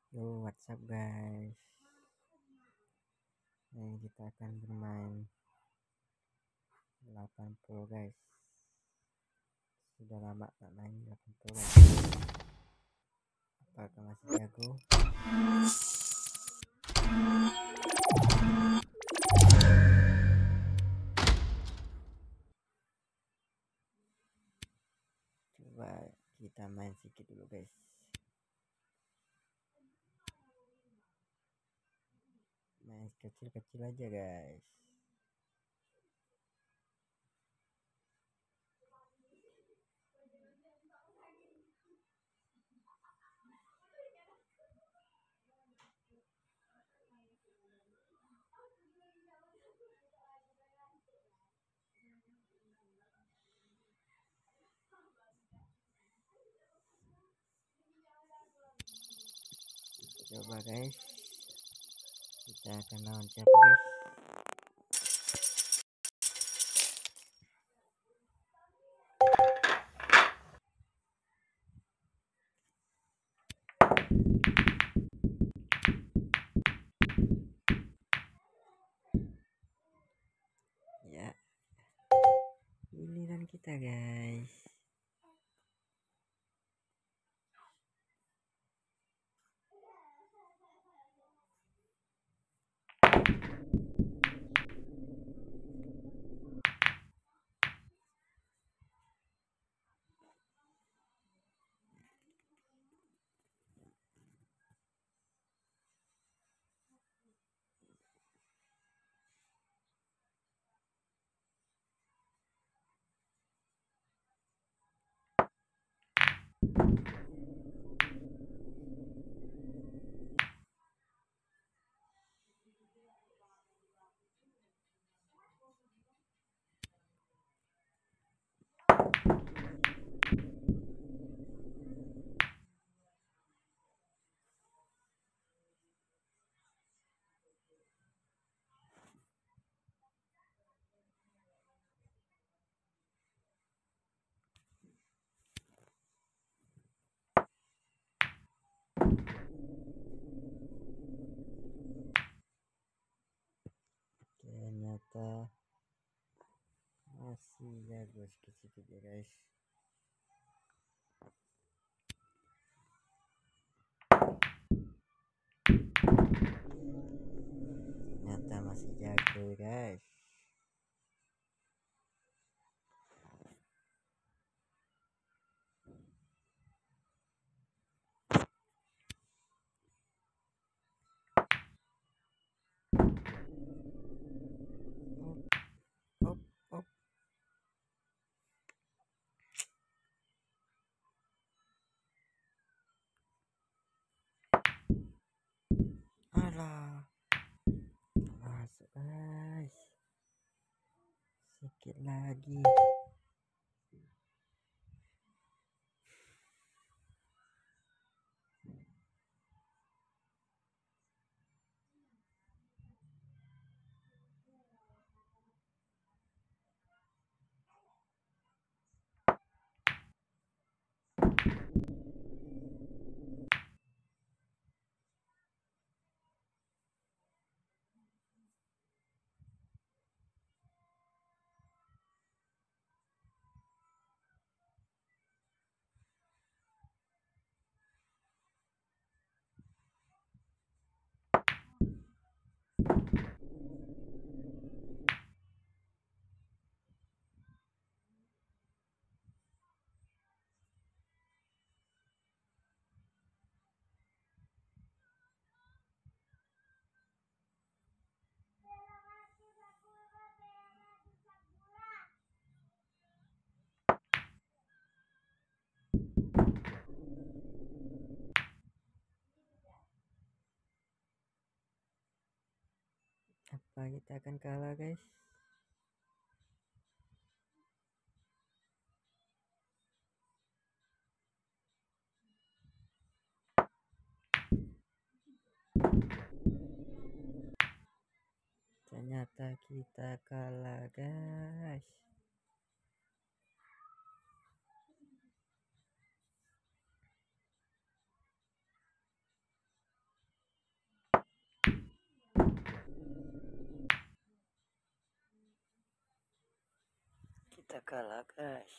Yo, what's up guys? Ini kita akan bermain 80 guys. Sudah lama tak main 80 guys. Apakah masih jago? Coba kita main sedikit dulu guys. Main kecil-kecil aja guys. Coba guys. Kita akan lawan siapa guys? Ya, giliran kita guys. Ternyata masih jago sedikit-sedikit ya guys. Ternyata masih jago guys. Op, op. Alah, masuk guys. Sedikit lagi. Apa kita akan kalah guys? Ternyata kita kalah guys. kita kalah guys.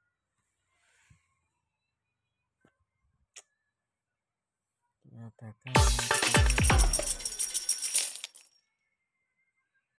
Nyatakan